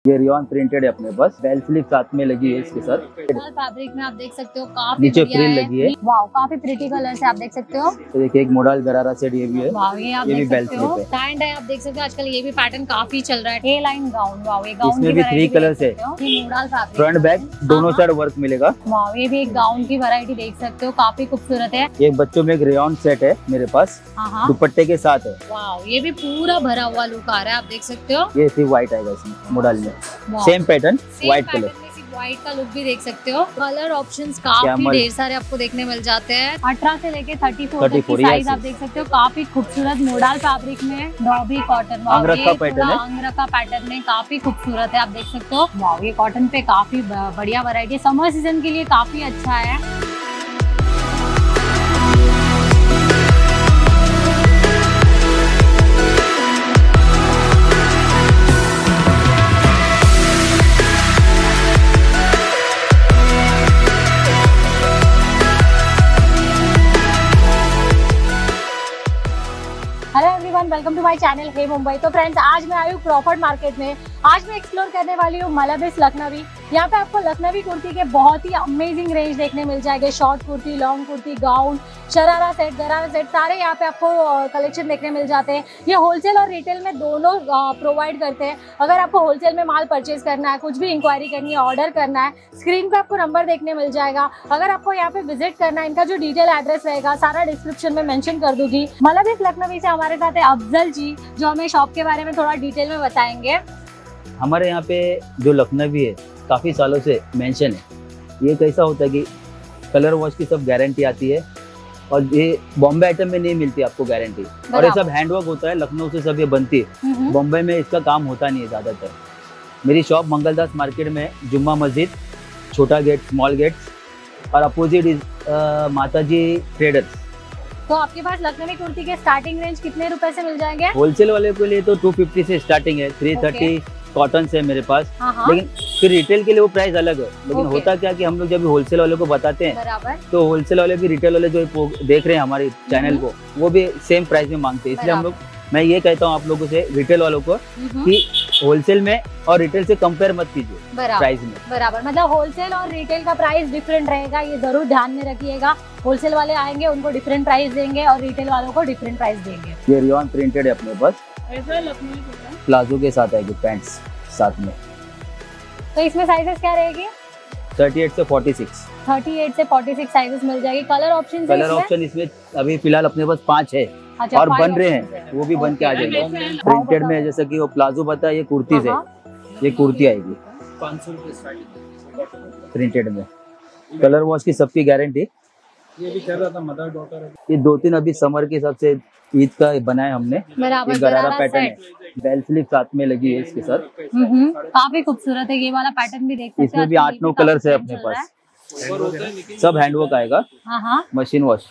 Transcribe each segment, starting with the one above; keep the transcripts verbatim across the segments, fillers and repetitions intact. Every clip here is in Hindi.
ये रियॉन प्रिंटेड है अपने पास, बेल स्लीव साथ में लगी है इसके साथ। फैब्रिक में आप देख सकते हो काफी नीचे बढ़िया फ्रिल है। लगी है। वाओ, काफी प्रिटी कलर्स है, आप देख सकते हो। तो देखिए एक मॉडल गरारा सेट ये भी है। वाओ, ये आप ये देख भी बेल सकते हो। स्लीव है। पैंट है, आप देख सकते हो आजकल ये भी पैटर्न काफी चल रहा है। ए लाइन गाउन, वाओ, ये गाउन इसमें की भी variety थ्री देख कलर्स है। सकते हो। ये मॉडल फैब्रिक, फ्रंट बैक दोनों साइड वर्क मिलेगा। वाओ, ये भी एक गाउन की वैरायटी देख सकते हो, काफी खूबसूरत है। ये बच्चों में एक रेयॉन सेट है मेरे पास, हाँ हाँ, दुपट्टे के साथ है। वाओ, ये भी पूरा भरा हुआ लुक आ रहा है, आप देख सकते हो। ये सिर्फ व्हाइट आएगा इसमें मॉडल में, wow, same pattern same white pattern colour. में सिर्फ व्हाइट का लुक भी देख सकते हो। कलर ऑप्शंस काफी कैमल। ढेर सारे आपको देखने मिल जाते हैं। अठारह से लेके चौंतीस तक चौंतीस, की साइज yes, आप देख सकते हो। काफी खूबसूरत मॉडल फैब्रिक में डॉबी कॉटन, अंगरखा पैटर्न है। अंगरखा पैटर्न में काफी खूबसूरत है, आप देख सकते हो। वाओ, ये कॉटन पे काफी ब- बढ़िया वैरायटी, समर सीजन के लिए काफी अच्छा है। Hello everyone, welcome to my channel hey Mumbai. तो फ्रेंड्स, आज मैं आई हूँ क्रॉफर्ड मार्केट में। आज मैं एक्सप्लोर करने वाली हूँ मलबिस लखनवी। यहाँ पे आपको लखनवी कुर्ती के बहुत ही अमेजिंग रेंज देखने मिल जाएंगे। Short kurti, long kurti, gown, sharara set, gharara set, सारे यहाँ पे आपको कलेक्शन देखने मिल जाते हैं। ये होलसेल और रिटेल में दोनों प्रोवाइड करते हैं। अगर आपको होलसेल में माल परचेज करना है, कुछ भी इंक्वायरी करनी है, ऑर्डर करना है, स्क्रीन पे आपको नंबर देखने मिल जाएगा। अगर आपको यहाँ पे विजिट करना है, इनका जो डिटेल एड्रेस रहेगा सारा डिस्क्रिप्शन में मेंशन कर दूंगी। मलबिस लखनवी से हमारे साथ है अफजल जी, जो हमें शॉप के बारे में थोड़ा डिटेल में बताएंगे। हमारे यहाँ पे जो लखनवी है काफी सालों से मेंशन है। ये कैसा होता है कि कलर वॉश की सब गारंटी आती है और ये बॉम्बे आइटम में नहीं मिलती आपको गारंटी। और ये सब हैंडवर्क होता है, लखनऊ से सब ये बनती है। बॉम्बे में इसका काम होता नहीं है ज्यादातर। मेरी शॉप मंगलदास मार्केट में, जुम्मा मस्जिद, छोटा गेट, स्मॉल गेट और अपोजिट इज माताजी ट्रेडर्स। तो आपके पास लखनवी कुर्ती के स्टार्टिंग रेंज कितने रुपए से मिल जाएंगे? होलसेल वाले के लिए तो दो सौ पचास से स्टार्टिंग है, तीन सौ तीस कॉटन से मेरे पास। हाँ हाँ, लेकिन फिर रिटेल के लिए वो प्राइस अलग है। लेकिन Okay. होता क्या कि हम लोग जब होलसेल वाले को बताते हैं बराबर। तो होलसेल वाले भी रिटेल वाले जो देख रहे हैं हमारे चैनल को, वो भी सेम प्राइस में मांगते हैं। इसलिए हम लोग, मैं ये कहता हूँ आप लोगों से, रिटेल वालों को, कि होलसेल में और रिटेल से कंपेयर मत कीजिए प्राइस में। बराबर, मतलब होलसेल और रिटेल का प्राइस डिफरेंट रहेगा, ये जरूर ध्यान में रखिएगा। होलसेल वाले आएंगे उनको डिफरेंट प्राइस देंगे और रिटेल वालों को डिफरेंट प्राइस देंगे। ये रियॉन प्रिंटेड है अपने पास, प्लाजो के साथ आएगी, पैंट्स साथ में। तो इसमें साइजेस क्या रहेगी? अड़तीस से छियालीस। अड़तीस से छियालीस साइजेस मिल जाएगी। कलर ऑप्शन कलर ऑप्शन इसमें अभी फिलहाल अपने पास पांच है। अच्छा, और five बन रहे options हैं, वो भी बन के आ जाएंगे। है। प्रिंटेड में जैसे कि वो प्लाजो बताया, ये कुर्ती से, ये कुर्ती आएगी पाँच सौ रुपये स्टार्टिंग। प्रिंटेड में। कलर वॉश की सबकी गारंटी। ये भी कह रहा था मदर डॉटर है। ये दो तीन अभी समर के हिसाब से ईद का बनाया हमने। बराबर, ये गरारा गरारा पैटर्न है, सेट। बेल स्लीव साथ में लगी है इसके साथ। हम्म, काफी खूबसूरत है। ये वाला पैटर्न भी देख सकते हो। इसमें भी आठ नौ कलर्स है अपने पास, सब हैंडवर्क आएगा, हाँ हाँ, machine wash.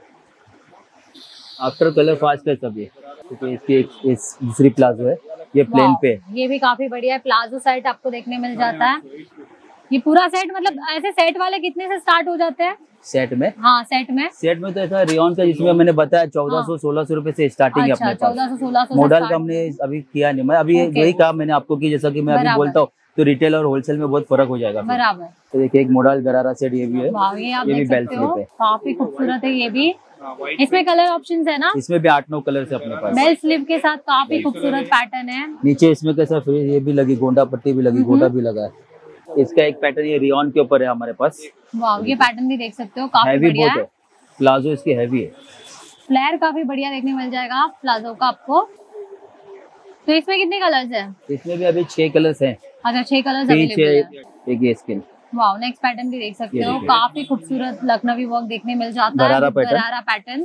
After colour fast है सब ये। क्योंकि इसकी एक इस दूसरी प्लाजो है, ये प्लेन पे। ये भी काफी बढ़िया है। प्लाजो सेट आपको देखने मिल जाता है। ये पूरा सेट, मतलब ऐसे सेट वाले कितने से स्टार्ट हो जाते हैं सेट में? हाँ, सेट में सेट में तो ऐसा रियॉन का, जिसमें मैंने बताया चौदह सौ सोलह सौ रुपए से स्टार्टिंग है अच्छा, अपने पास। चौदह सौ सोलह सौ मॉडल का हमने अभी किया नहीं। मैं अभी Okay. यही कहा मैंने आपको कि जैसा कि मैं अभी बराबर। बोलता हूँ तो रिटेल और होलसेल में बहुत फर्क हो जाएगा फिर। बराबर। तो देखिए एक मॉडल गरारा सेट ये भी है। वाह, ये आप ये भी देख बेल सकते हो, स्लीव है। काफी खूबसूरत है ये भी। इसमें कलर ऑप्शंस है ना? इसमें भी आठ नौ कलर है अपने पास। बेल स्लीव के साथ काफी खूबसूरत पैटर्न है। नीचे इसमें कैसा फिर ये भी लगी, गोंडा पट्टी भी लगी, गोंडा भी लगा है। इसका एक पैटर्न ये रियॉन के ऊपर है हमारे पास। वाह, ये पैटर्न भी देख सकते हो, काफी हैवी बढ़िया बहुत है। है, प्लाजो इसकी हैवी है। फ्लेयर काफी बढ़िया देखने मिल जाएगा प्लाजो का आपको। तो इसमें कितने कलर्स है? इसमें भी अभी छह कलर्स हैं। अच्छा, छह कलर्स तीन अवेलेबल है। छह एक ये स्किन। वाह, नेक्स्ट पैटर्न भी देख सकते ये हो, देखिए। काफी खूबसूरत लखनवी वर्क देखने मिल जाता है। गरारा पैटर्न। गरारा पैटर्न।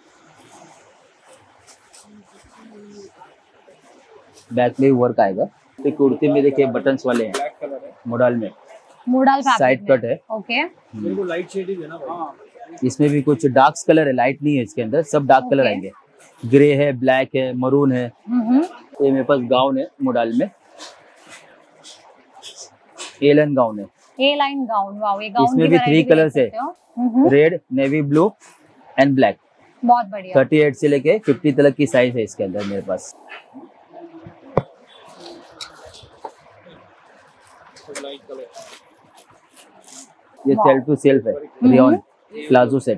बैक में वर्क आएगा। तो कुर्ती में देखिए बटन्स वाले हैं मॉडल में, मॉडल फैब्रिक साइड कट है। ओके। मेरे को लाइट शेड ही देना भाई। इसमें भी कुछ डार्क कलर है, लाइट नहीं है इसके अंदर, सब डार्क कलर आएंगे। ग्रे है, ब्लैक है, मरून है। हम्म, ये मेरे पास गाउन है मॉडल में, एलन गाउन है। A line gown. वाह, ये गाउन इसमें की भी variety थ्री देख कलर्स है, सकते हो। Hmm, red, navy blue and black. बहुत बढ़िया। अड़तीस से लेके पचास तक की साइज है इसके अंदर मेरे पास। लाइट कलर ये सेल्फ टू सेल्फ है, रियॉन प्लाजो सेट।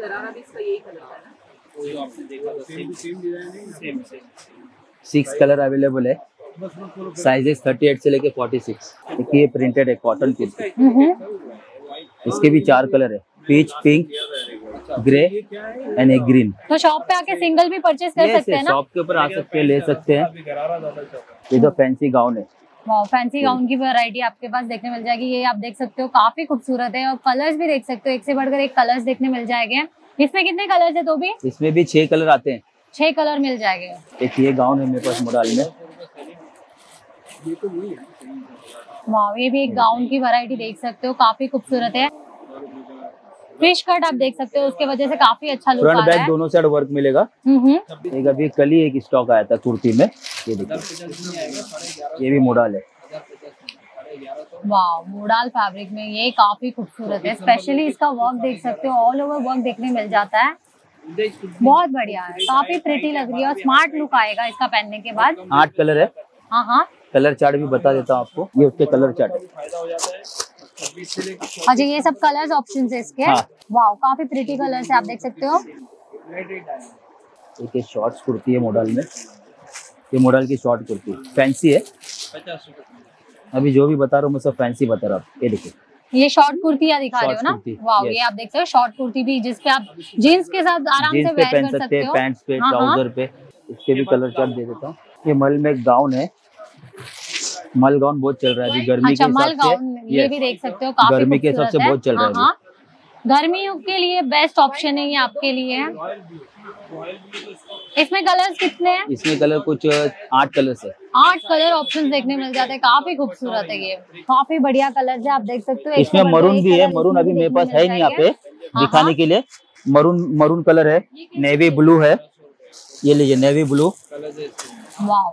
वो आपने देखा था सेम सेम डिजाइन है, same same six colour available है, साइजेस थर्टी एट से लेके फोर्टी सिक्स। देखिए ये प्रिंटेड है कॉटन कुर्ती, इसके भी चार कलर है, पीच, पिंक, ग्रे एंड एक ग्रीन। तो शॉप पे आके सिंगल भी परचेज कर सकते हैं ना? शॉप के ऊपर आ सकते हैं, ले सकते हैं। ये तो फैंसी गाउन है, वाह, फैंसी गाउन की वैरायटी आपके पास देखने मिल जाएगी। ये आप देख सकते हो काफी खूबसूरत है और कलर्स भी देख सकते हो, एक से बढ़कर एक कलर्स देखने मिल जाएंगे। इसमें कितने कलर्स है? तो भी इसमें भी छह कलर आते हैं, छह कलर मिल जाएंगे। एक ये गाउन है मेरे पास मॉडल में, वाह, ये भी एक गाउन की वैरायटी देख सकते हो, काफी खूबसूरत है। फिश कट आप देख सकते हो, उसके वजह से काफी अच्छा लुक आ फ्रंट रहा बैक है। दोनों साइड वर्क मिलेगा। हम्म, एक अभी कल ही एक स्टॉक आया था कुर्ती में, ये देखिए ये भी मॉडल है। वाह, मोडाल फैब्रिक में ये काफी खूबसूरत है, स्पेशली इसका वर्क देख सकते हो, ऑल ओवर वर्क देखने मिल जाता है। बहुत बढ़िया है, काफी प्रिटी लग रही है और स्मार्ट लुक आएगा इसका पहनने के बाद। आठ कलर है, हाँ हाँ, कलर चार्ट भी बता देता हूँ आपको, ये उसके कलर चार्ट है। अच्छा, ये सब कलर्स ऑप्शन है इसके। हाँ। वाह, काफी प्रिटी कलर्स है, आप देख सकते हो। एक शॉर्ट्स कुर्ती है मॉडल में, ये मॉडल की शॉर्ट कुर्ती फैंसी है। अभी जो भी बता रहा हूँ मैं सब फैंसी बता रहा हूँ। ये देखिए ये शॉर्ट कुर्तियाँ दिखा रहे हो ना? वाह, ये आप देख सकते हो शॉर्ट कुर्ती भी, जिसपे आप जीन्स के साथ आराम से जीन्स पे वेयर पहन कर सकते सकते हैं, हो। पैंट्स पे, हाँ, हाँ। ट्राउजर पे। इसके भी कलर चार्ट दे देता हूँ। ये मल में एक गाउन है, मल गाउन बहुत चल रहा है अभी गर्मी अच्छा, के मल हिसाब गाउन से। ये भी देख सकते हो, काफी गर्मी के हिसाब से खूबसूरत बहुत चल रहा है हाँ, हाँ। गर्मियों के लिए बेस्ट ऑप्शन है ये आपके लिए। इसमें कलर्स कितने हैं? इसमें कलर कुछ आठ कलर्स है, आठ कलर ऑप्शंस देखने मिल जाते हैं, काफी खूबसूरत है ये, काफी बढ़िया कलर है, आप देख सकते हो। इसमें मरून भी है, मरून अभी मेरे पास है नहीं यहाँ पे दिखाने के लिए। मरून मरून कलर है, नेवी ब्लू है, ये लीजिए नेवी ब्लू। वाह,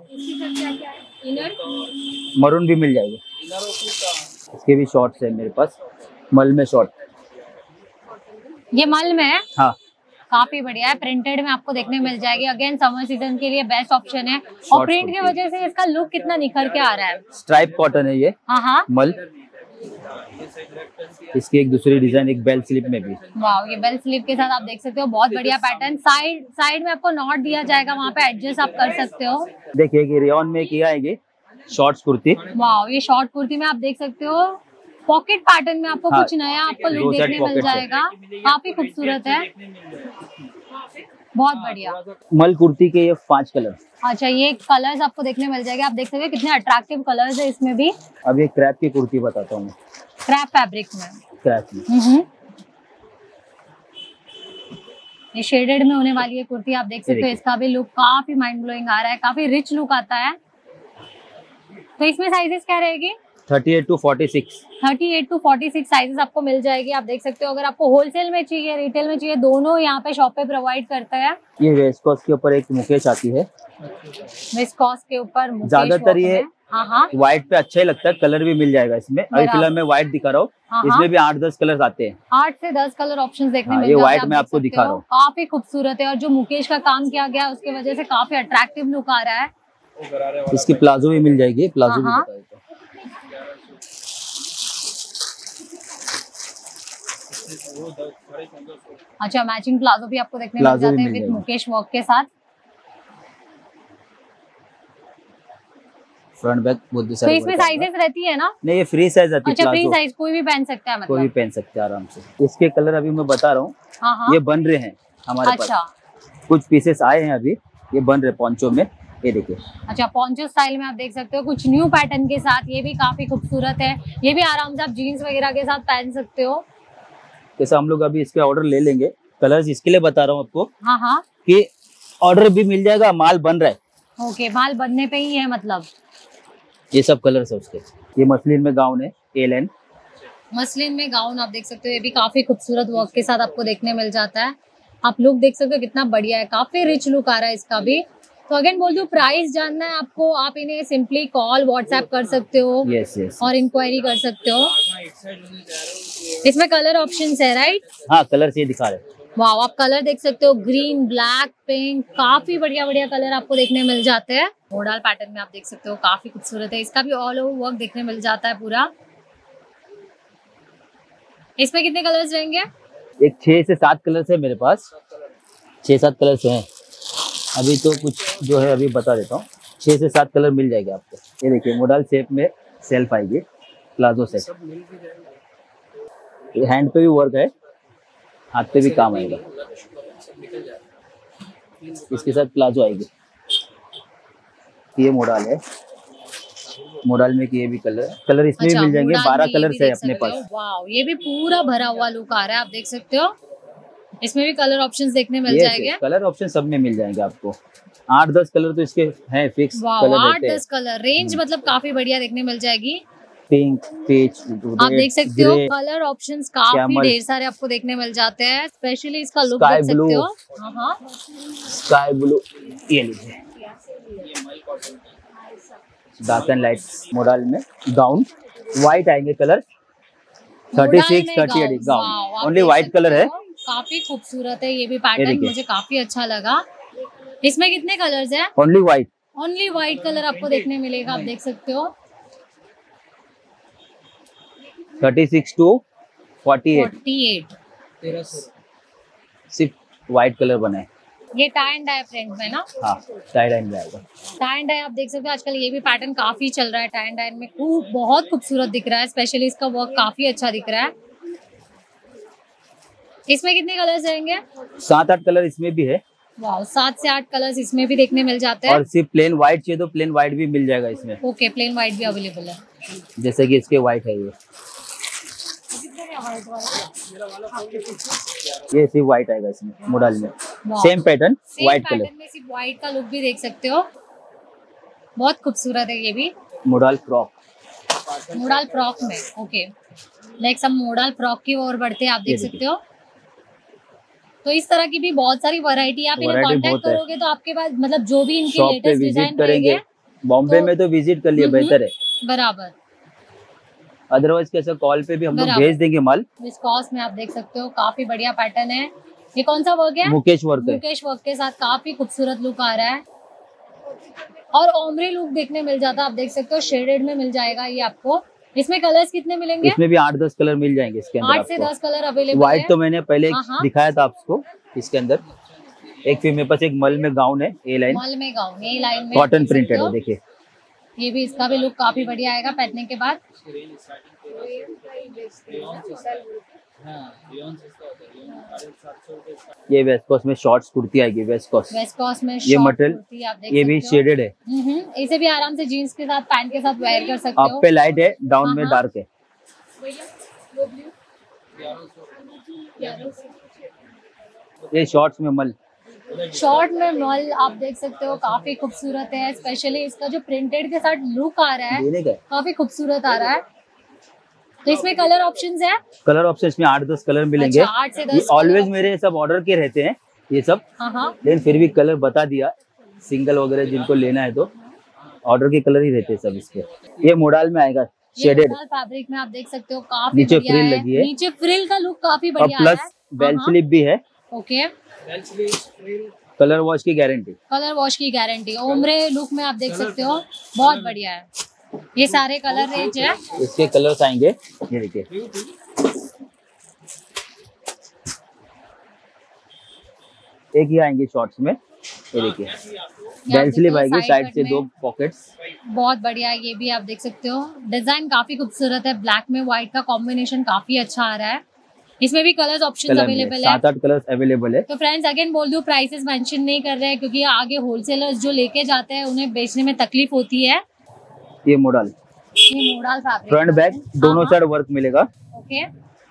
मरून भी मिल जाएगी। इसके भी शॉर्ट्स है मेरे पास, मल में शॉर्ट। ये मल में है? हाँ, काफी बढ़िया है, प्रिंटेड में आपको देखने मिल जाएगी। अगेन समर सीजन के लिए बेस्ट ऑप्शन है और प्रिंट की वजह से इसका लुक कितना निखर के आ रहा है। स्ट्राइप कॉटन है ये। हाँ हाँ, मल। इसकी एक दूसरी डिजाइन एक बेल स्लिप में भी। वाह, ये बेल स्लीव के साथ आप देख सकते हो, बहुत बढ़िया पैटर्न। साइड साइड में आपको नॉट दिया जाएगा, वहाँ पे एडजस्ट आप कर सकते हो। देखिए कि रियॉन में किया है ये शॉर्ट्स कुर्ती। वाह, ये शॉर्ट कुर्ती में आप देख सकते हो, पॉकेट पैटर्न में आपको हाँ, कुछ नया आपको दो लुक साइड देखने मिल पॉकेट है। जाएगा, काफी खूबसूरत है, बहुत बढ़िया। मल कुर्ती के ये पांच कलर। अच्छा, ये कलर्स आपको देखने मिल जाएंगे, आप देख सकते हो कितने अट्रैक्टिव कलर्स है इसमें भी। अब ये क्रैप की कुर्ती बताता हूँ मैं, क्रैप फैब्रिक में। क्रैप में हम्म, ये शेडेड में होने वाली है कुर्ती, आप देख सकते हो। इसका भी लुक काफी माइंड ब्लोइंग आ रहा है, काफी रिच लुक आता है। तो इसमें साइजेस क्या रहेगी? Thirty eight to forty six. Thirty eight to forty six sizes आपको मिल जाएगी, आप देख सकते हो। अगर आपको होलसेल में चाहिए, रिटेल में चाहिए, दोनों यहाँ पे शॉप पे प्रोवाइड करता है। ये वेस्कोस के ऊपर एक मुकेश आती है, विस्कोस के ऊपर मुकेश ज्यादातर वर्क ये में। हाँ हाँ, व्हाइट पे अच्छा ही लगता है, कलर भी मिल जाएगा इसमें। अभी बराबर। फिलहाल मैं व्हाइट दिखा रहा हाँ, हूँ, इसमें भी आठ दस कलर आते हैं। आठ से दस कलर ऑप्शंस देखने हाँ, मिल ये जाते हैं, white आप में देख आपको सकते दिखा हो। रहा हूँ। काफी खूबसूरत है और जो मुकेश का काम किया गया है उसकी वजह से काफी अट्रैक्टिव लुक आ रहा है। इसकी प्लाजो भी मिल जाएगी, प्लाजो भी हाँ, बता देता हूँ। अच्छा, मैचिंग प्लाजो भी आपको देखने मिल प्लाजो जाते भी हैं मिल विद जाएगा। मुकेश वर्क के साथ। फ्रंट बैक बहुत तो सारे इसमें वर्क आएगा। साइजेस रहती है ना? नहीं, ये फ्री साइज आती है अच्छा, फ्री प्लाजो, साइज कोई भी पहन सकता है कोई भी मतलब? पहन सकते हैं आराम से। इसके कलर अभी मैं बता रहा हूँ, हाँ हाँ, ये बन रहे हैं हमारे अच्छा पास, कुछ पीसेस आए हैं अभी, ये बन रहे पोंचो में, ये देखिए। अच्छा, पोंचो स्टाइल में आप देख सकते हो, कुछ न्यू पैटर्न के साथ, ये भी काफी खूबसूरत है। ये भी आराम से आप जीन्स वगैरह के साथ पहन सकते हो। जैसे हम लोग अभी इसके ऑर्डर ले लेंगे, कलर्स इसके लिए बता रहा हूँ आपको हाँ हाँ, कि ऑर्डर भी मिल जाएगा, माल बन रहा है। ओके, माल बनने पे ही है मतलब। ये सब कलर्स है उसके। ये मसलिन में गाउन है, ए लाइन। मसलिन में गाउन आप देख सकते हो, ये भी काफी खूबसूरत वर्क के साथ आपको देखने मिल जाता है। आप लुक देख सकते हो कितना बढ़िया है, काफी रिच लुक आ रहा है इसका भी। तो अगेन बोल दूं, प्राइस जानना है आपको, आप इन्हें सिंपली कॉल व्हाट्सएप कर सकते हो यस यस। और इंक्वायरी कर सकते हो। इसमें कलर ऑप्शंस है राइट? हाँ, कलर्स ये दिखा रहे हैं। वाह, आप कलर देख सकते हो, ग्रीन, ब्लैक, पिंक, काफी बढ़िया बढ़िया कलर आपको देखने मिल जाते हैं। मोडाल पैटर्न में आप देख सकते हो, काफी खूबसूरत है। इसका भी ऑल ओवर वर्क देखने मिल जाता है पूरा। इसमें कितने कलर्स रहेंगे? एक छह से सात कलर्स है मेरे पास, छह सात कलर्स हैं अभी। तो कुछ जो है अभी बता देता हूँ, छह से सात कलर मिल जाएंगे आपको। ये देखिए मोडाल शेप में सेल्फ आएगी, प्लाजो सेट। हैंड पे भी वर्क है, हाथ पे भी काम आएगा। इसके साथ प्लाजो आएगी। ये मोडाल है, मोडाल में ये भी कलर कलर इसमें अच्छा, भी मिल जाएंगे। बारह कलर है अपने पास। वाओ, ये भी पूरा भरा हुआ लुक आ रहा है, आप देख सकते हो। इसमें भी कलर ऑप्शंस देखने मिल जाएंगे। कलर ऑप्शन सब में मिल जाएंगे आपको। आठ दस कलर तो इसके हैं फिक्स। वाओ, आठ दस कलर रेंज मतलब काफी बढ़िया देखने मिल जाएगी। पिंक, पीच, आप देख सकते हो कलर ऑप्शंस काफी ढेर सारे आपको देखने मिल जाते हैं। स्पेशली इसका लुक देख सकते हो। हाँ हाँ, स्काई ब्लू, ये लीजिए डार्क एंड लाइट मोडाल में। गाउन व्हाइट आएंगे colour, thirty six thirty eight gown only white colour है। काफी खूबसूरत है ये भी पैटर्न, मुझे काफी अच्छा लगा। इसमें कितने कलर्स हैं? Only white, only white colour आपको देखने मिलेगा, आप देख सकते हो। Thirty six to forty eight सिर्फ व्हाइट कलर बना है। ये टाई एंड डाई प्रिंट में ना? हाँ, टाई डाई में आएगा। टाई एंड डाई आप देख सकते हो, आजकल ये भी पैटर्न काफी चल रहा है। टाई एंड डाई में खूब बहुत खूबसूरत दिख रहा है, स्पेशली इसका वर्क काफी अच्छा दिख रहा है। इसमें कितने कलर्स रहेंगे? सात आठ कलर इसमें भी है। वाह, सात से आठ कलर्स इसमें भी देखने मिल जाते हैं। और सिर्फ प्लेन व्हाइट चाहिए तो प्लेन व्हाइट भी मिल जाएगा इसमें। ओके, प्लेन व्हाइट भी अवेलेबल है। जैसे कि इसके व्हाइट है, ये ये सिर्फ व्हाइट आएगा इसमें मोडाल में। सेम पैटर्न व्हाइट कलर में, सिर्फ व्हाइट का लुक भी देख सकते हो, बहुत खूबसूरत है ये भी। मोडाल फ्रॉक, मोडाल फ्रॉक में ओके, नेक्स्ट हम मोडाल फ्रॉक की ओर बढ़ते हैं। आप देख सकते हो, तो इस तरह की भी बहुत सारी वैरायटी। आप इन्हें कांटेक्ट करोगे तो आपके पास मतलब जो भी इनके लेटेस्ट डिजाइन करेंगे। बॉम्बे में तो विजिट कर लिए बेहतर है, बराबर। अदरवाइज कैसा कॉल पे भी हम लोग भेज देंगे माल। विस्कॉस में आप देख सकते हो, काफी बढ़िया पैटर्न है। ये कौन सा वर्क है? मुकेश वर्क है। मुकेश वर्क के साथ काफी खूबसूरत लुक आ रहा है और ओमरे लुक देखने मिल जाता है। आप देख सकते हो शेडेड में मिल जाएगा ये आपको। इसमें कलर्स कितने मिलेंगे? इसमें भी आठ दस कलर मिल जाएंगे इसके अंदर। आठ से दस कलर अवेलेबल है। व्हाइट तो मैंने पहले दिखाया था आपको। इसके अंदर एक फिर मेरे पास एक मल में गाउन है, ए लाइन मल में गाउन, ए लाइन में कॉटन प्रिंटेड है। देखिए ये भी, इसका भी लुक काफी बढ़िया आएगा पहनने के बाद। ये वेस्कोस में शॉर्ट्स कुर्ती आएगी। वेस्कोस वेस्कोस में ये मटेरियल, ये भी शेडेड है। इसे भी आराम से जीन्स के साथ पैंट के साथ वेयर कर सकते हो। आप पे लाइट है, डाउन में डार्क है। ये शॉर्ट्स में मल, शॉर्ट में मल आप देख सकते हो, काफी खूबसूरत है। स्पेशली इसका जो प्रिंटेड के साथ लुक आ रहा है काफी खूबसूरत आ रहा है। तो इसमें कलर ऑप्शंस है? कलर ऑप्शंस में आठ दस कलर मिलेंगे। अच्छा, आठ से दस। ऑलवेज मेरे सब ऑर्डर के रहते हैं ये सब। हाँ, लेकिन फिर भी कलर बता दिया, सिंगल वगैरह जिनको लेना है तो ऑर्डर के कलर ही रहते हैं सब इसके। ये मोडाल में आएगा, शेडेड फैब्रिक में आप देख सकते हो, काफी नीचे फ्रिल लगी है। नीचे फ्रिल का लुक काफी बढ़िया है। प्लस बेल स्लीव भी है। ओके, कलर वॉश की गारंटी, कलर वॉश की गारंटी। ओमरे लुक में आप देख सकते हो, बहुत बढ़िया है। ये सारे कलर रेंज है। इसके कलर्स आएंगे, ये देखिए एक ही आएंगे शॉर्ट्स में। ये देखिए बेल स्लीव आएगी, साइड से दो पॉकेट्स। बहुत बढ़िया, ये भी आप देख सकते हो। डिजाइन काफी खूबसूरत है, ब्लैक में व्हाइट का कॉम्बिनेशन काफी अच्छा आ रहा है। इसमें भी कलर्स ऑप्शंस अवेलेबल है, सात आठ कलर्स अवेलेबल है। तो फ्रेंड्स अगेन बोल दूं, प्राइसेस मेंशन नहीं कर रहे हैं क्योंकि आगे होलसेलर्स जो लेके जाते हैं उन्हें बेचने में तकलीफ होती है। ये मॉडल, ये मॉडल फैब्रिक, फ्रंट बैक दोनों साइड वर्क मिलेगा। ओके,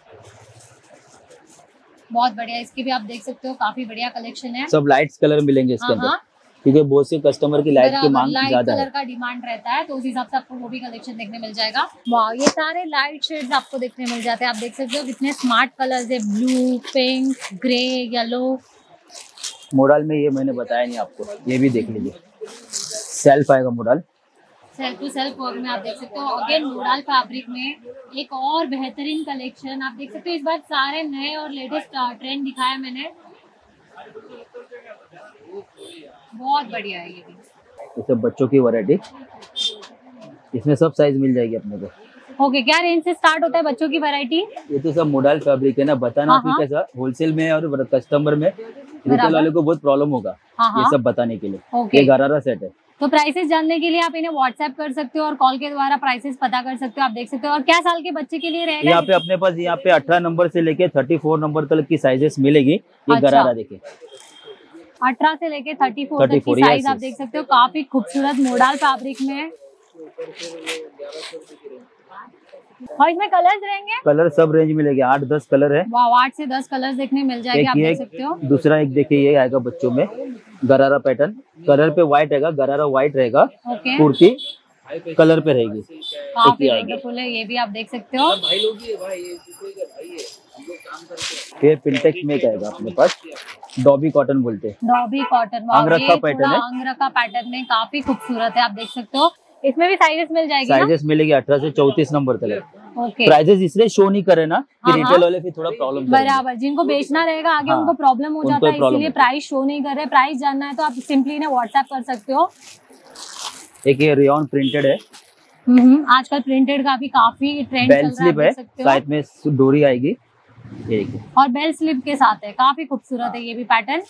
बहुत बढ़िया। इसकी भी आप देख सकते हो, काफी बढ़िया कलेक्शन है। सब लाइट्स कलर मिलेंगे इसके अंदर क्योंकि बहुत से कस्टमर की लाइट की मांग ज्यादा है। कलर का डिमांड रहता है तो उस हिसाब से आपको वो भी कलेक्शन देखने मिल जाएगा। वाह, ये सारे लाइट शेड्स आपको देखने मिल जाते हैं। आप देख सकते हो कितने स्मार्ट कलर्स है, blue, pink, grey, yellow. Model में ये मैंने बताया नहीं आपको, ये भी देख लीजिए। सेल्फ आएगा model, self to self work में आप देख सकते हो। अगेन मोडाल फैब्रिक में एक और बेहतरीन कलेक्शन आप देख सकते हो। इस बार सारे नए और लेटेस्ट ट्रेंड दिखाया मैंने, बहुत बढ़िया है ये भी। ये सब बच्चों की वैरायटी, इसमें सब साइज मिल जाएगी अपने को। ओके, क्या रेंज से स्टार्ट होता है बच्चों की वैरायटी? ये तो सब मोडाल फैब्रिक है ना, बताना हाँ, कि हाँ। कैसा होलसेल में और कस्टमर में रिटेल वाले को बहुत प्रॉब्लम होगा हाँ, ये हाँ। सब बताने के लिए। ओके। ये गरारा सेट है। तो प्राइसेस जानने के लिए आप इन्हें व्हाट्सएप कर सकते हो और कॉल के द्वारा प्राइसेस पता कर सकते हो। आप देख सकते हो। और क्या साल के बच्चे के लिए रहेगा? यहाँ पे अपने पास यहाँ पे अठारह नंबर से लेके चौंतीस नंबर तक की साइजेस मिलेगी। ये अच्छा। गरारा देखिए, अठारह से लेके चौंतीस तक की चौंतीस, साइज yes, आप yes। देख सकते हो। काफी खूबसूरत मोडाल फैब्रिक में है। और इसमें कलर्स रहेंगे? कलर सब रेंज मिलेगी, आठ दस कलर है। वाह, आठ से दस कलर्स देखने मिल जाएंगे। एक आप ये देख सकते हो। दूसरा एक देखिए, ये आएगा बच्चों में गरारा पैटर्न, कलर पे व्हाइट रहेगा, गरारा व्हाइट रहेगा, ओके, कुर्ती कलर पे रहेगी। काफी ये आएगी। वंडरफुल है। ये भी आप देख सकते हो। ये पिंटेक्स में एक आएगा अपने पास, डॉबी कॉटन बोलते हैं। डॉबी कॉटन, वाह, अंगरखा ये पैटर्न थोड़ा है। अंगरखा पैटर्न में काफी खूबसूरत है। आप देख सकते हो। इसमें भी साइजेस मिल जाएगी ना? साइजेस मिलेगी अठारह से चौंतीस नंबर तक। ओके, प्राइजेस इसलिए शो नहीं करे ना कि हाँ, रिटेल हाँ। वाले फिर थोड़ा प्रॉब्लम बराबर, जिनको बेचना रहेगा आगे हाँ, उनको प्रॉब्लम हो उनको जाता है, problem इसीलिए होता है। प्राइस शो नहीं कर रहे। प्राइस जानना है तो आप सिंपली इन्हें व्हाट्सएप कर सकते हो। एक ये रेयन प्रिंटेड है, हम्म, आजकल प्रिंटेड का भी काफी ट्रेंड चल बेल रहा है। स्लिप आप है, देख सकते हो। साइड में डोरी आएगी, ये देखिए। और बेल स्लिप के साथ है, काफी खूबसूरत है ये भी पैटर्न।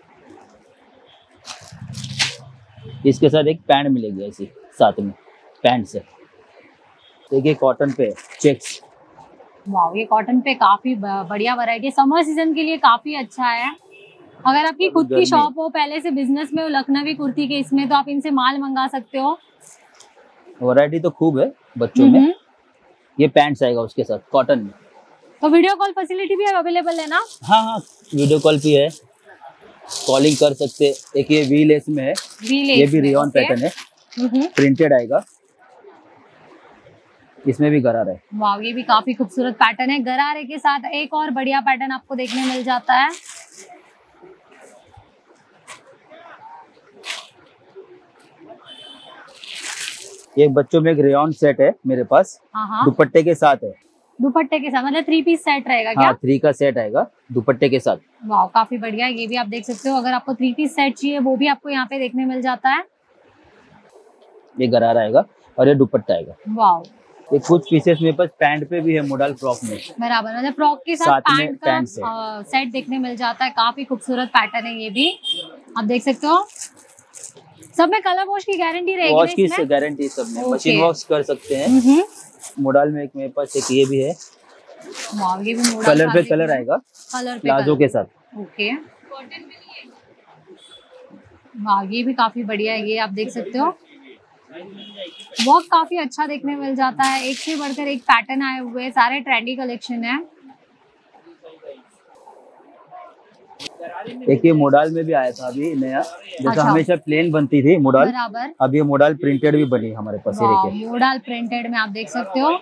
इसके साथ एक पैंट मिलेगी ऐसी साथ में, पैंट से। देखिए कॉटन पे चेक्स, वाह, ये कॉटन पे काफी ब- बढ़िया वैरायटी है। समर सीजन के लिए काफी अच्छा है। अगर आपकी खुद की गर्मी। शॉप हो, पहले से बिजनेस में हो लखनवी कुर्ती के इसमें, तो आप इनसे माल मंगा सकते हो। वैरायटी तो खूब है बच्चों में। हम्म, ये पैंट्स आएगा उसके साथ कॉटन में। तो वीडियो कॉल फैसिलिटी भी अवेलेबल है ना? हाँ हाँ, वीडियो कॉल भी है, कॉलिंग कर सकते। एक ये वी लेस में है, V-lace ये भी में, रेयन ओके। पैटर्न है, हम्म, प्रिंटेड आएगा, इसमें भी गरारा है। वाह, ये भी काफी खूबसूरत पैटर्न है। गरारे के साथ एक और बढ़िया पैटर्न आपको देखने मिल जाता है। ये बच्चों में एक रेयन सेट है मेरे पास, हाँ, हाँ, दुपट्टे के साथ है। दुपट्टे के साथ, मतलब थ्री पीस सेट रहेगा क्या? हाँ, थ्री का सेट आएगा दुपट्टे के साथ। वाह, काफी बढ़िया। ये भी आप देख सकते हो। अगर आपको थ्री पीस सेट चाहिए वो भी आपको यहाँ पे देखने मिल जाता है। ये गरारा आएगा और ये दुपट्टा आएगा। वाह, ये कुछ पीसेस मेरे पास पैंट पे भी है, मॉडल फ्रॉक में। बराबर, मतलब फ्रॉक के साथ साथ में पैंट का पैंट सेट। अ, सेट देखने मिल जाता है। काफी खूबसूरत पैटर्न है ये भी, आप देख सकते हो। सब में कलर वॉश की गारंटी रहेगी वॉश ना की इसमें? गारंटी सब में, ओके। मशीन वॉश कर सकते हैं। हम्म, मॉडल में एक मेरे पास एक ये भी है, वाह, ये भी मोडल कलर पे फैब्रिक कलर में। आएगा, कलर पे प्लाजो कलर। के साथ। ओके, वाह, ये भी काफी बढ़िया है। ये आप देख सकते हो। वर्क काफी अच्छा देखने मिल जाता है। एक से बढ़कर एक पैटर्न आए हुए हैं, सारे ट्रेंडी कलेक्शन है। एक ये मॉडल में भी आया था अभी नया, जैसा अच्छा। हमेशा प्लेन बनती थी मॉडल, बराबर, अब ये मॉडल प्रिंटेड भी बनी हमारे पास। ये देखिए, मोडल प्रिंटेड में आप देख सकते हो।